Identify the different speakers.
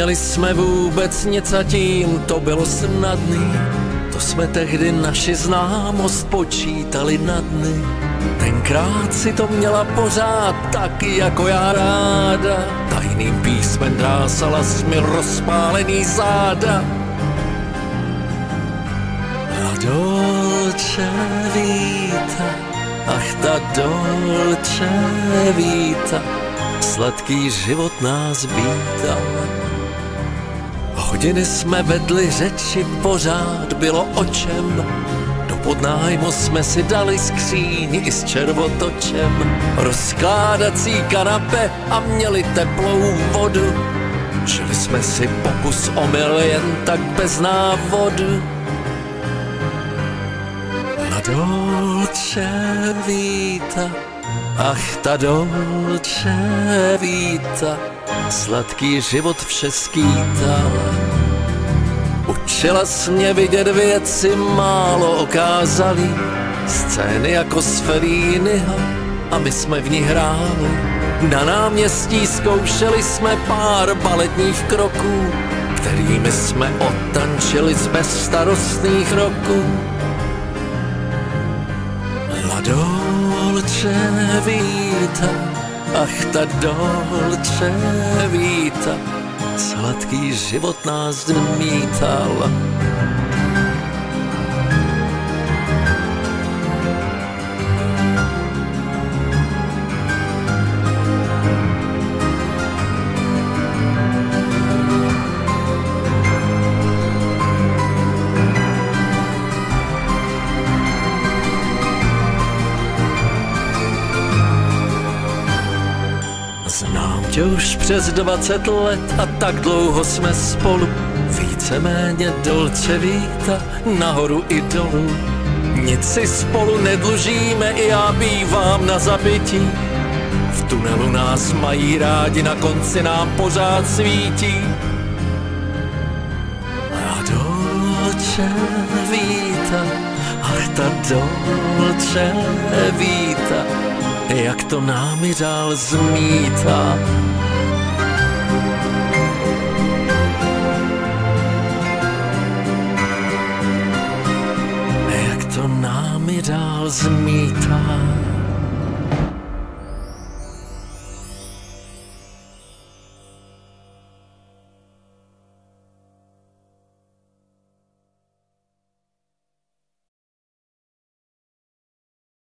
Speaker 1: Neměli jsme vůbec nic a tím to bylo snadný. To jsme tehdy naši známost počítali na dny. Tenkrát si to měla pořád taky jako já ráda. Tajným písmem drásala jsi mi rozpálený záda. La dolce vita, ach ta dolce vita, sladký život nás vítal. Hodiny jsme vedli řeči, pořád bylo o čem. Do podnájmu jsme si dali skříň i s červotočem. Rozkládací kanapé a měli teplou vodu. Žili jsme si pokus omyl jen tak bez návodu. La dolce vita, ach ta dolce vita, sladký život vše skýtal. Učila jsi mě vidět věci málo okázalý, scény jako z Felliniho a my jsme v ní hráli. Na náměstí zkoušeli jsme pár baletních kroků, kterými jsme otančili z bezstarostných roků. La dolce vita, ach ta dolce vita, sladký život nás mítal. Znám tě už přes 20 let a tak dlouho jsme spolu. Víceméně dolce vita, nahoru i dolů. Nic si spolu nedlužíme, i já bývám na zabití. V tunelu nás mají rádi, na konci nám pořád svítí. A dolce vita, ach ta dolce vita, jak to námi dál zmítá. Jak to námi dál zmítá.